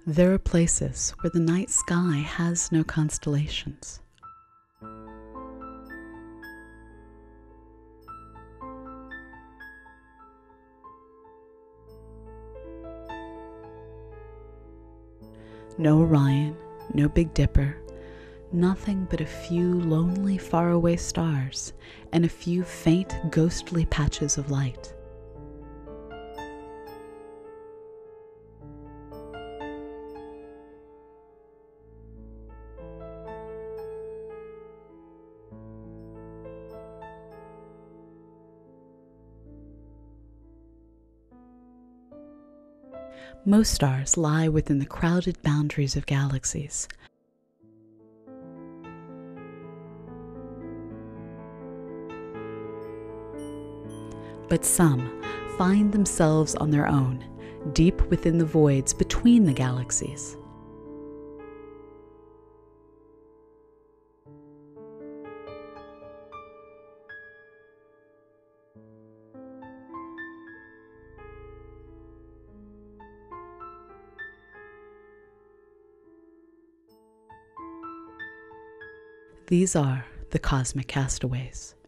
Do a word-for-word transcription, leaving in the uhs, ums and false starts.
There are places where the night sky has no constellations. No Orion, no Big Dipper, nothing but a few lonely faraway stars and a few faint ghostly patches of light. Most stars lie within the crowded boundaries of galaxies. But some find themselves on their own, deep within the voids between the galaxies. These are the cosmic castaways.